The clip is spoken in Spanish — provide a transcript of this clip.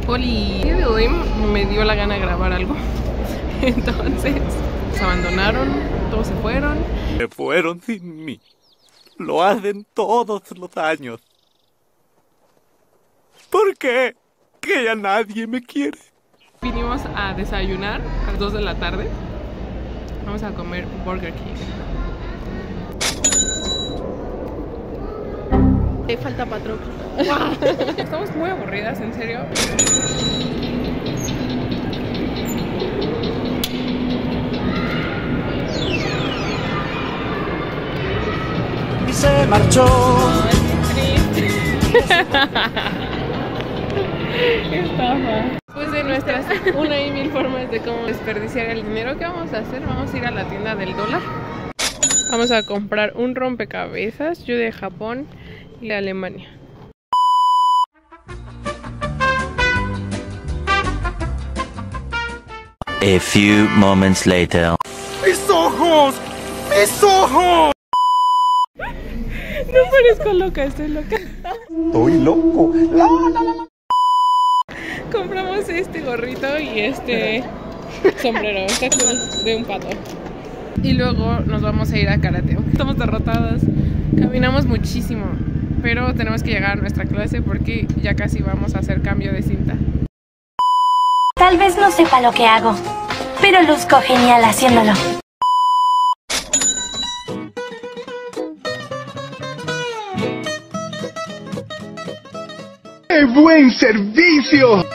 Oli, el día de hoy me dio la gana de grabar algo. Entonces, se abandonaron, todos se fueron. Se fueron sin mí. Lo hacen todos los años. ¿Por qué? Que ya nadie me quiere. Vinimos a desayunar a las 2 de la tarde. Vamos a comer Burger King. Falta patrón. Estamos muy aburridas, en serio. Y se marchó. Estafa. Después de nuestras una y mil formas de cómo desperdiciar el dinero, ¿qué vamos a hacer? Vamos a ir a la tienda del dólar. Vamos a comprar un rompecabezas, yo de Japón y de Alemania. A few moments later. ¡Mis ojos! ¡Mis ojos! No parezco loca, estoy loca. Estoy loco. Compramos este gorrito y este sombrero, está cool, de un pato. Y luego nos vamos a ir a karate. Estamos derrotadas. Caminamos muchísimo, pero tenemos que llegar a nuestra clase porque ya casi vamos a hacer cambio de cinta. Tal vez no sepa lo que hago, pero luzco genial haciéndolo. ¡Qué buen servicio!